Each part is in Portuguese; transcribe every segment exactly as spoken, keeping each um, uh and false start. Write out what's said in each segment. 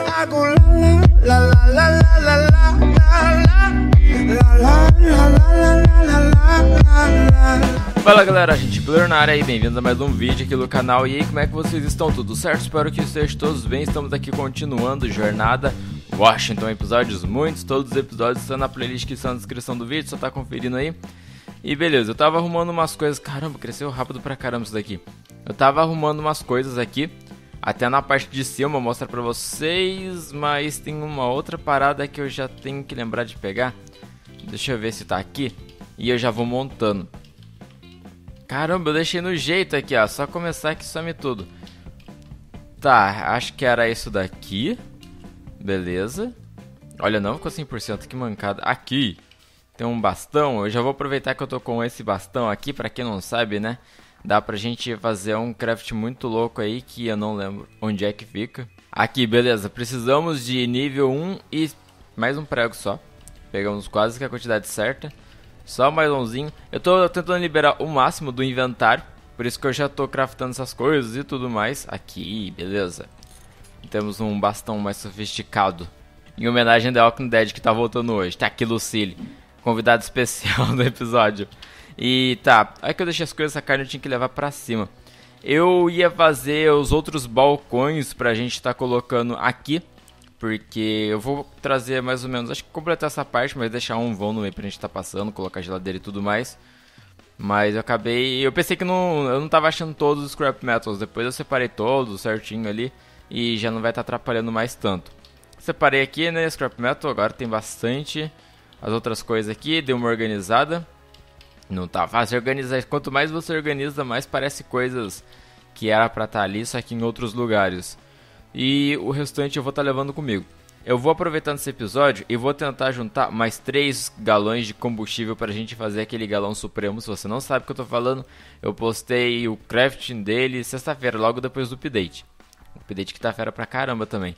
Fala galera, a gente Blur na área e bem-vindos a mais um vídeo aqui no canal. E aí, como é que vocês estão? Tudo certo? Espero que estejam todos bem. Estamos aqui continuando Jornada Washington, episódios muitos, todos os episódios estão na playlist que estão na descrição do vídeo, só tá conferindo aí. E beleza, eu tava arrumando umas coisas, caramba, cresceu rápido pra caramba isso daqui. Eu tava arrumando umas coisas aqui, até na parte de cima, vou mostrar pra vocês, mas tem uma outra parada que eu já tenho que lembrar de pegar. Deixa eu ver se tá aqui, e eu já vou montando. Caramba, eu deixei no jeito aqui, ó, só começar que some tudo. Tá, acho que era isso daqui. Beleza. Olha, não ficou cem por cento, que mancada. Aqui tem um bastão, eu já vou aproveitar que eu tô com esse bastão aqui, pra quem não sabe, né? Dá pra gente fazer um craft muito louco aí, que eu não lembro onde é que fica. Aqui, beleza, precisamos de nível um e mais um prego só. Pegamos quase que a quantidade certa. Só mais umzinho. Eu tô tentando liberar o máximo do inventário, por isso que eu já tô craftando essas coisas e tudo mais. Aqui, beleza. Temos um bastão mais sofisticado, em homenagem ao The Walking Dead que tá voltando hoje. Tá aqui Lucille, convidado especial do episódio. E tá, aí que eu deixei as coisas, essa carne eu tinha que levar pra cima. Eu ia fazer os outros balcões pra gente tá colocando aqui, porque eu vou trazer mais ou menos, acho que completar essa parte, mas deixar um vão no meio pra gente tá passando, colocar geladeira e tudo mais. Mas eu acabei, eu pensei que não, eu não tava achando todos os scrap metals, depois eu separei todos certinho ali e já não vai estar atrapalhando mais tanto. Separei aqui, né, scrap metal, agora tem bastante. As outras coisas aqui, dei uma organizada. Não tá fácil organizar, quanto mais você organiza, mais parece coisas que era pra estar ali, só que em outros lugares. E o restante eu vou estar levando comigo. Eu vou aproveitando esse episódio e vou tentar juntar mais três galões de combustível pra gente fazer aquele galão supremo. Se você não sabe o que eu tô falando, eu postei o crafting dele sexta-feira, logo depois do update. O update que tá fera pra caramba também.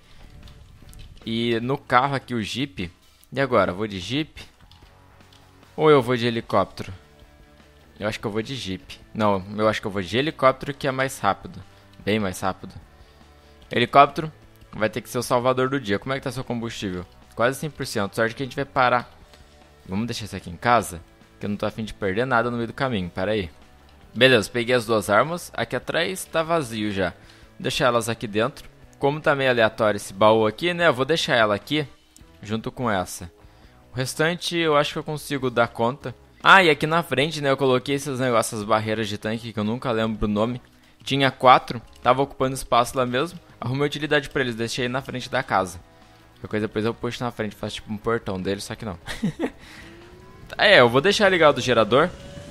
E no carro aqui o Jeep. E agora, vou de Jeep? Ou eu vou de helicóptero? Eu acho que eu vou de Jeep. Não, eu acho que eu vou de helicóptero, que é mais rápido. Bem mais rápido. Helicóptero vai ter que ser o salvador do dia. Como é que tá seu combustível? Quase cem por cento. Sorte que a gente vai parar. Vamos deixar isso aqui em casa, que eu não tô a fim de perder nada no meio do caminho. Pera aí. Beleza, peguei as duas armas. Aqui atrás tá vazio já. Vou deixar elas aqui dentro. Como tá meio aleatório esse baú aqui, né? Eu vou deixar ela aqui junto com essa. O restante eu acho que eu consigo dar conta. Ah, e aqui na frente, né, eu coloquei esses negócios, essas barreiras de tanque que eu nunca lembro o nome. Tinha quatro, tava ocupando espaço lá mesmo. Arrumei utilidade pra eles, deixei na frente da casa. Qualquer coisa depois eu puxo na frente, faço tipo um portão dele, só que não. É, eu vou deixar ligado o gerador,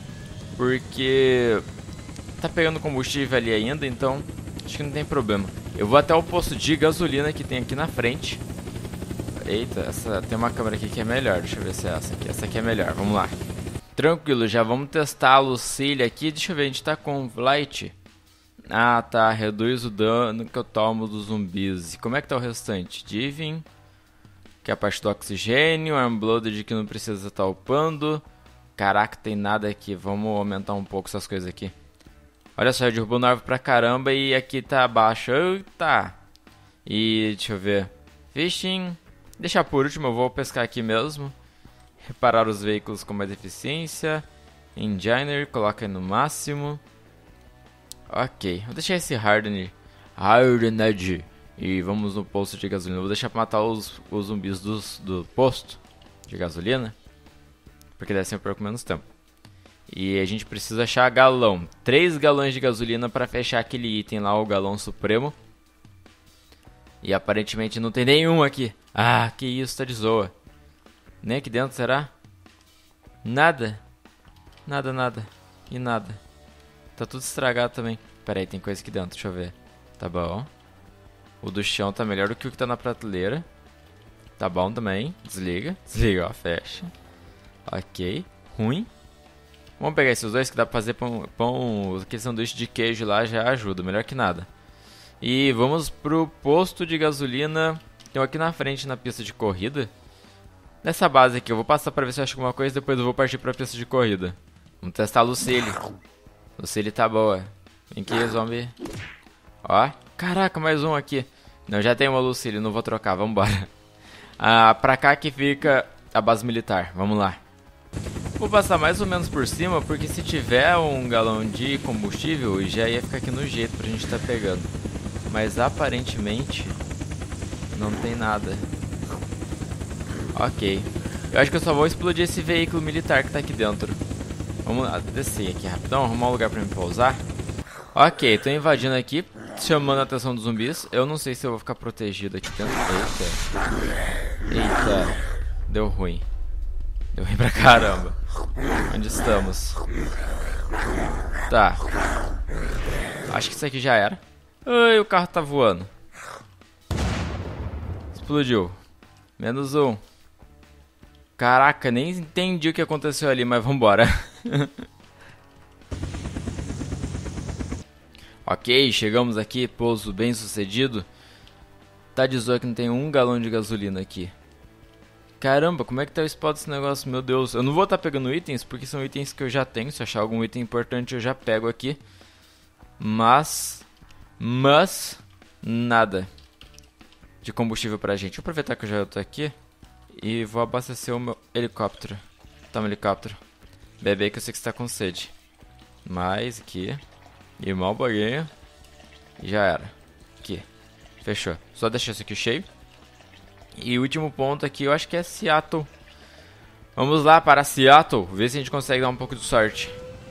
porque tá pegando combustível ali ainda, então acho que não tem problema. Eu vou até o posto de gasolina que tem aqui na frente. Eita, essa, tem uma câmera aqui que é melhor, deixa eu ver se é essa aqui. Essa aqui é melhor, vamos lá. Tranquilo, já vamos testar a Lucille aqui. Deixa eu ver, a gente tá com light. Ah, tá, reduz o dano que eu tomo dos zumbis. E como é que tá o restante? Diving, que é a parte do oxigênio. Armblooded, que não precisa estar upando. Caraca, tem nada aqui. Vamos aumentar um pouco essas coisas aqui. Olha só, derrubando árvore pra caramba. E aqui tá abaixo. Eita. E deixa eu ver. Fishing. Deixar por último, eu vou pescar aqui mesmo. Reparar os veículos com mais eficiência. Engineer, coloca aí no máximo. Ok, vou deixar esse Hardened. Hardened. E vamos no posto de gasolina. Vou deixar pra matar os, os zumbis dos, do posto de gasolina, porque deve ser por menos tempo. E a gente precisa achar galão. Três galões de gasolina pra fechar aquele item lá, o galão supremo. E aparentemente não tem nenhum aqui. Ah, que isso, tá de zoa. Nem aqui dentro, será? Nada. Nada, nada. E nada. Tá tudo estragado também. Pera aí, tem coisa aqui dentro, deixa eu ver. Tá bom. O do chão tá melhor do que o que tá na prateleira. Tá bom também. Desliga. Desliga, ó, fecha. Ok. Ruim. Vamos pegar esses dois que dá pra fazer pão... pão aquele sanduíche de queijo lá já ajuda. Melhor que nada. E vamos pro posto de gasolina. Tem um aqui na frente na pista de corrida. Nessa base aqui, eu vou passar pra ver se eu acho alguma coisa. Depois eu vou partir pra pista de corrida. Vamos testar a Lucille. Lucille tá boa. Vem aqui, zombie. Ó. Caraca, mais um aqui. Não, já tenho uma Lucille, não vou trocar, vambora. Ah, pra cá que fica a base militar, vamos lá. Vou passar mais ou menos por cima, porque se tiver um galão de combustível, já ia ficar aqui no jeito pra gente tá pegando. Mas aparentemente não tem nada. Ok. Eu acho que eu só vou explodir esse veículo militar que tá aqui dentro. Vamos lá, descer aqui rapidão, arrumar um lugar pra me pousar. Ok, tô invadindo aqui, chamando a atenção dos zumbis. Eu não sei se eu vou ficar protegido aqui dentro. Eita. Eita. Deu ruim. Deu ruim pra caramba. Onde estamos? Tá. Acho que isso aqui já era. Ai, o carro tá voando. Explodiu. Menos um. Caraca, nem entendi o que aconteceu ali, mas vambora. Ok, chegamos aqui, pouso bem sucedido. Tá dizendo que não tem um galão de gasolina aqui. Caramba, como é que tá o spawn desse negócio? Meu Deus, eu não vou estar tá pegando itens, porque são itens que eu já tenho. Se achar algum item importante eu já pego aqui. Mas... Mas... Nada de combustível pra gente. Vou aproveitar que eu já tô aqui e vou abastecer o meu helicóptero. Toma, helicóptero. Bebe aí que eu sei que você tá com sede. Mais aqui. E mal baguinho. Já era. Aqui. Fechou. Só deixar isso aqui cheio. E o último ponto aqui eu acho que é Seattle. Vamos lá para Seattle. Ver se a gente consegue dar um pouco de sorte.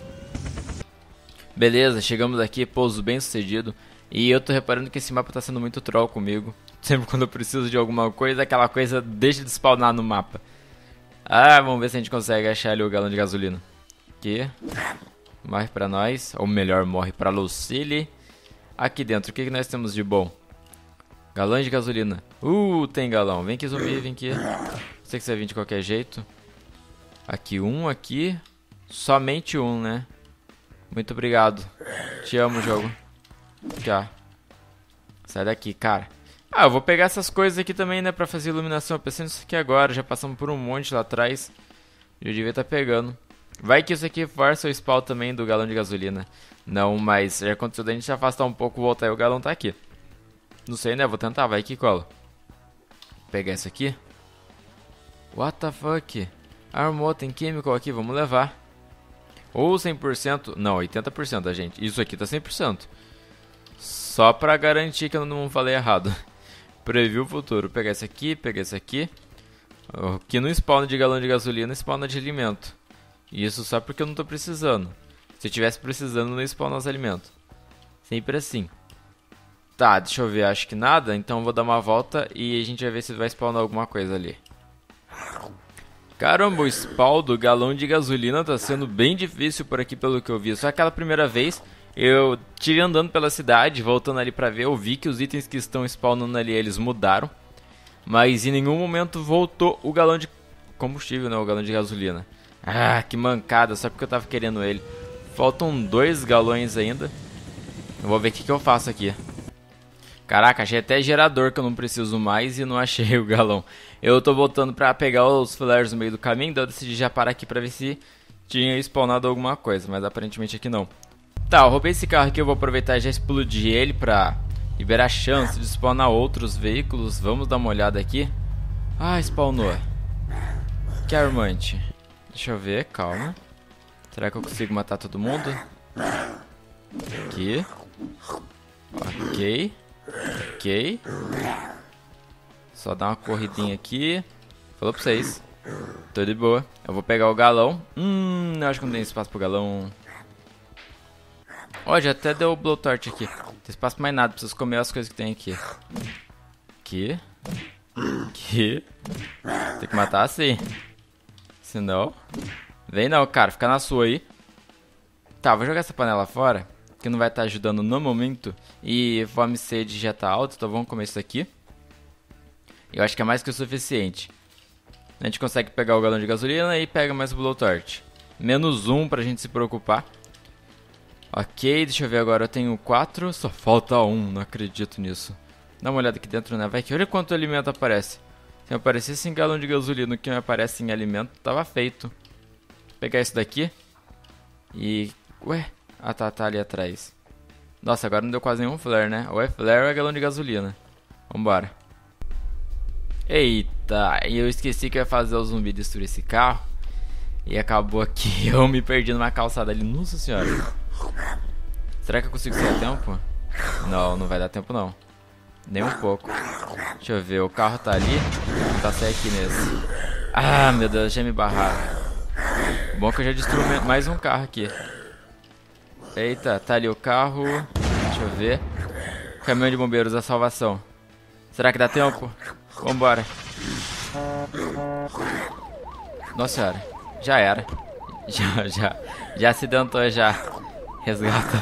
Beleza, chegamos aqui. Pouso bem sucedido. E eu tô reparando que esse mapa tá sendo muito troll comigo. Sempre quando eu preciso de alguma coisa, aquela coisa deixa de spawnar no mapa. Ah, vamos ver se a gente consegue achar ali o galão de gasolina. Aqui. Morre pra nós. Ou melhor, morre pra Lucille. Aqui dentro, o que, que nós temos de bom? Galão de gasolina. Uh, tem galão. Vem aqui, zumbi, vem aqui. Sei que você vai vir de qualquer jeito. Aqui, um aqui. Somente um, né? Muito obrigado. Te amo, jogo. Aqui, ó. Sai daqui, cara. Ah, eu vou pegar essas coisas aqui também, né? Pra fazer iluminação. Eu pensei nisso aqui agora. Já passamos por um monte lá atrás. Eu devia estar pegando. Vai que isso aqui força o spawn também do galão de gasolina. Não, mas já aconteceu da gente afastar um pouco, voltar e o galão tá aqui. Não sei, né? Vou tentar. Vai que cola. Vou pegar isso aqui. What the fuck? Armou, tem chemical aqui. Vamos levar. Ou cem por cento. Não, oitenta por cento, gente. Isso aqui tá cem por cento. Só pra garantir que eu não falei errado. Previu o futuro. Vou pegar esse aqui, pegar esse aqui. Aqui não spawna de galão de gasolina, spawna de alimento. Isso só porque eu não tô precisando. Se eu tivesse precisando, não spawna os alimentos. Sempre assim. Tá, deixa eu ver. Acho que nada. Então eu vou dar uma volta e a gente vai ver se vai spawnar alguma coisa ali. Caramba, o spawn do galão de gasolina tá sendo bem difícil por aqui pelo que eu vi. Só aquela primeira vez eu tive andando pela cidade, voltando ali pra ver. Eu vi que os itens que estão spawnando ali, eles mudaram. Mas em nenhum momento voltou o galão de combustível, né? O galão de gasolina. Ah, que mancada, só porque eu tava querendo ele. Faltam dois galões ainda. Eu vou ver o que, que eu faço aqui. Caraca, achei até gerador que eu não preciso mais e não achei o galão. Eu tô voltando pra pegar os flares no meio do caminho, daí eu decidi já parar aqui pra ver se tinha spawnado alguma coisa, mas aparentemente aqui não. Tá, eu roubei esse carro aqui, eu vou aproveitar e já explodir ele pra liberar a chance de spawnar outros veículos. Vamos dar uma olhada aqui. Ah, spawnou. Que armante. Deixa eu ver, calma. Será que eu consigo matar todo mundo? Aqui. Ok. Ok. Só dar uma corridinha aqui. Falou pra vocês. Tô de boa. Eu vou pegar o galão. Hum, acho que não tem espaço pro galão. Ó, já até deu o blowtorch aqui. Não tem espaço pra mais nada. Preciso comer as coisas que tem aqui. Aqui. Aqui. Tem que matar assim. Senão... Vem não, cara. Fica na sua aí. Tá, vou jogar essa panela fora. Que não vai estar ajudando no momento. E fome e sede já tá alta. Então vamos comer isso aqui. Eu acho que é mais que o suficiente. A gente consegue pegar o galão de gasolina e pega mais o blowtorch. Menos um pra gente se preocupar. Ok, deixa eu ver agora. Eu tenho quatro, só falta um. Não acredito nisso. Dá uma olhada aqui dentro, né? Vai que olha quanto alimento aparece. Se aparecesse em galão de gasolina, o que me aparece em alimento, tava feito. Vou pegar isso daqui. E... Ué? Ah, tá, tá ali atrás. Nossa, agora não deu quase nenhum flare, né? Ou é flare ou é galão de gasolina. Vambora. Eita, e eu esqueci que eu ia fazer o zumbi destruir esse carro. E acabou aqui, eu me perdi numa calçada ali. Nossa senhora. Será que eu consigo sair a tempo? Não, não vai dar tempo não. Nem um pouco. Deixa eu ver, o carro tá ali. Vou tentar sair aqui nesse. Ah, meu Deus, já me barraram. Bom que eu já destruí mais um carro aqui. Eita, tá ali o carro. Deixa eu ver. Caminhão de bombeiros da salvação. Será que dá tempo? Vambora. Nossa senhora. Já era. Já, já. Já acidentou já. Resgata.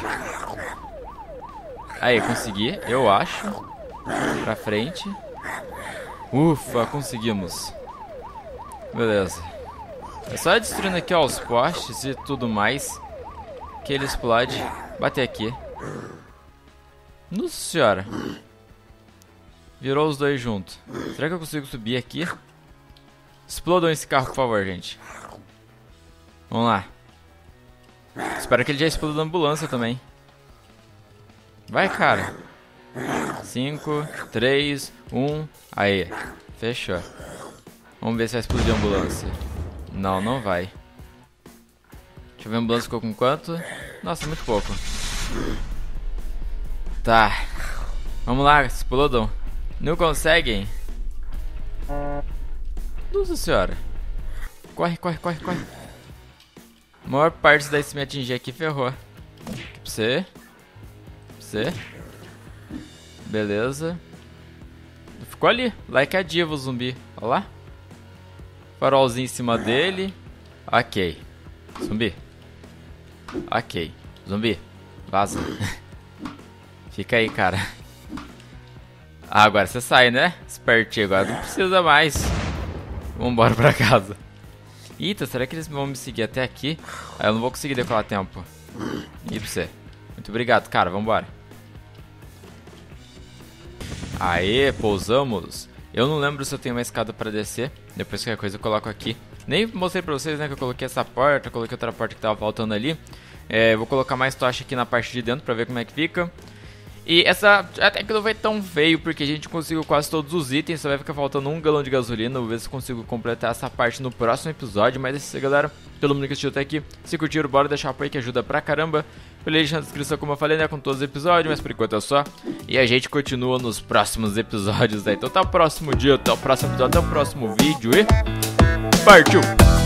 Aí, consegui. Eu acho. Pra frente. Ufa, conseguimos. Beleza. É só destruindo aqui, ó, os postes e tudo mais. Que ele explode. Bater aqui. Nossa senhora. Virou os dois juntos. Será que eu consigo subir aqui? Explodam esse carro, por favor, gente. Vamos lá. Espero que ele já exploda da ambulância também. Vai, cara. cinco, três, um. Aí. Fechou. Vamos ver se vai explodir a ambulância. Não, não vai. Deixa eu ver, a ambulância ficou com quanto? Nossa, muito pouco. Tá. Vamos lá, explodam. Não conseguem? Nossa senhora. Corre, corre, corre, corre. A maior parte daí se me atingir aqui ferrou. Aqui pra você. Pra você. Beleza. Ficou ali. Like a diva o zumbi. Olha lá. Farolzinho em cima dele. Ok. Zumbi. Ok. Zumbi. Vaza. Fica aí, cara. Ah, agora você sai, né? Espertinho. Agora não precisa mais. Vambora pra casa. Eita, será que eles vão me seguir até aqui? Ah, eu não vou conseguir decolar a tempo. E pra você. Muito obrigado, cara. Vambora. Aê, pousamos. Eu não lembro se eu tenho uma escada pra descer. Depois qualquer coisa eu coloco aqui. Nem mostrei pra vocês, né, que eu coloquei essa porta. Coloquei outra porta que tava faltando ali. É, vou colocar mais tocha aqui na parte de dentro pra ver como é que fica. E essa até que não foi tão feio, porque a gente conseguiu quase todos os itens. Só vai ficar faltando um galão de gasolina. Vou ver se consigo completar essa parte no próximo episódio. Mas é isso aí, galera. Todo mundo que assistiu até aqui, se curtiram, bora deixar o apoio que ajuda pra caramba. Playlist na descrição, como eu falei, né, com todos os episódios. Mas por enquanto é só. E a gente continua nos próximos episódios aí. Então até o próximo dia, até o próximo episódio, até o próximo vídeo e... Partiu!